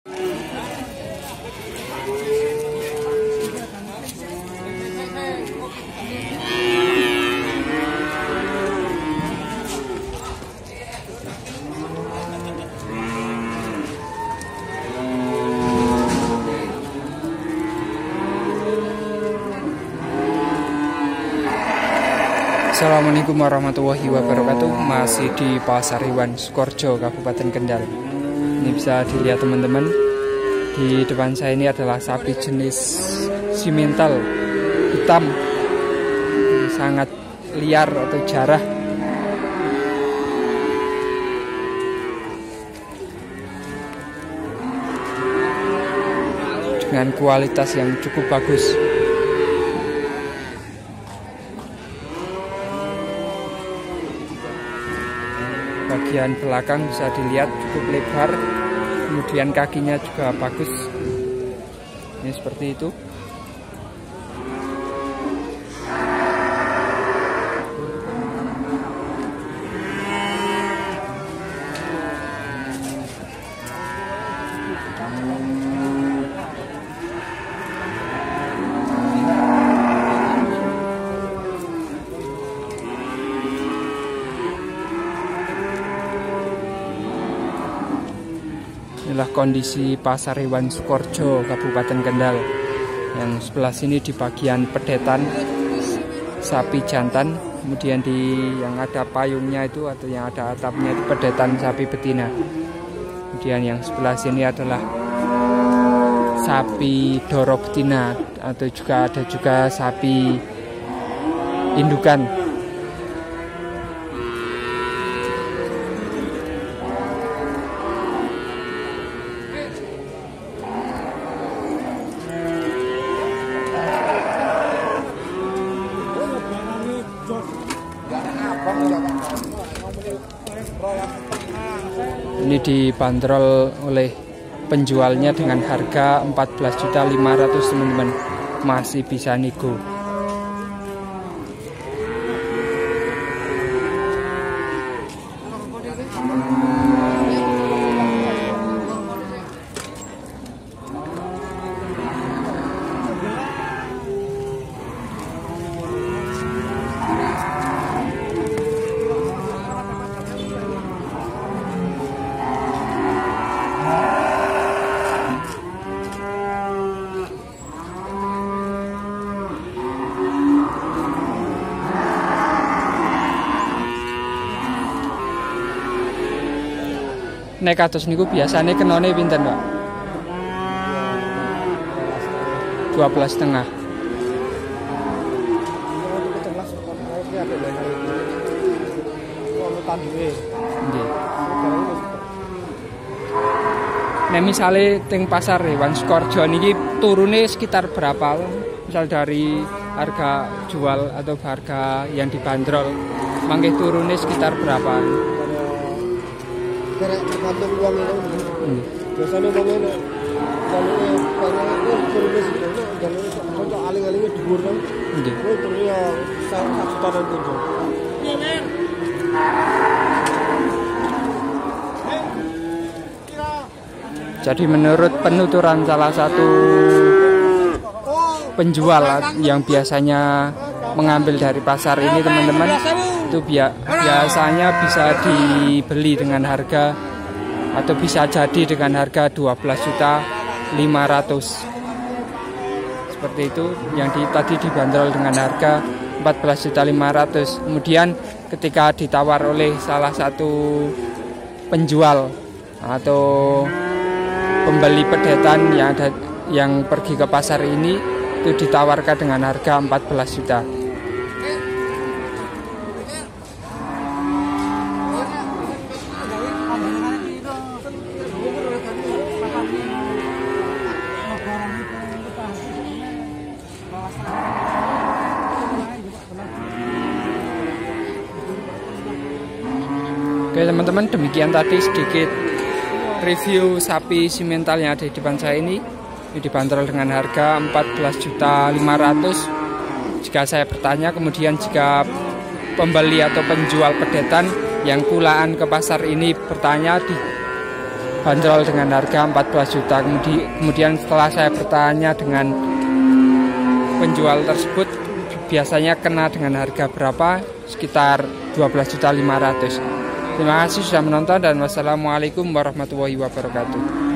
Assalamualaikum warahmatullahi wabarakatuh. Masih di Pasar Hewan Sukoharjo, Kabupaten Kendal. Ini bisa dilihat teman-teman, di depan saya ini adalah sapi jenis simental hitam. Ini sangat liar atau jarah. Dengan kualitas yang cukup bagus. Bagian belakang bisa dilihat cukup lebar, kemudian kakinya juga bagus. Ini seperti itu. Inilah kondisi Pasar Hewan Sukoharjo, Kabupaten Kendal. Yang sebelah sini di bagian pedetan sapi jantan, kemudian di yang ada payungnya itu atau yang ada atapnya itu pedetan sapi betina. Kemudian yang sebelah sini adalah sapi doro betina atau juga ada juga sapi indukan. Ini dibanderol oleh penjualnya dengan harga 14.500.000 teman-teman. Masih bisa nego. Nek kados niku biasane kenone pinten, Pak? 12,5. Nggih. Nek misale teng Pasar Hewan Sukoharjo niki turune sekitar berapa? Misal dari harga jual atau harga yang dibanderol, mangke turune sekitar berapa? Tergantung uang itu. Biasanya uangnya kalau turunnya segitu, kalau aling-alingnya dhuwur kan. Itu turunnya 1 juta dan 7. Jadi menurut penuturan salah satu penjual yang biasanya mengambil dari pasar ini teman-teman, itu biasanya bisa dibeli dengan harga atau bisa jadi dengan harga 12.500.000. Seperti itu, yang tadi dibanderol dengan harga 14.500.000. Kemudian ketika ditawar oleh salah satu penjual atau pembeli pedetan yang pergi ke pasar ini, itu ditawarkan dengan harga 14 juta. Oke teman-teman, demikian tadi sedikit review sapi simental yang ada di depan saya ini. Ini dibanderol dengan harga 14.500.000. Jika saya bertanya, kemudian jika pembeli atau penjual pedetan yang pulaan ke pasar ini bertanya bandrol dengan harga 14 juta. Kemudian setelah saya bertanya dengan penjual tersebut biasanya kena dengan harga berapa, sekitar 12.500.000. Terima kasih sudah menonton dan wassalamualaikum warahmatullahi wabarakatuh.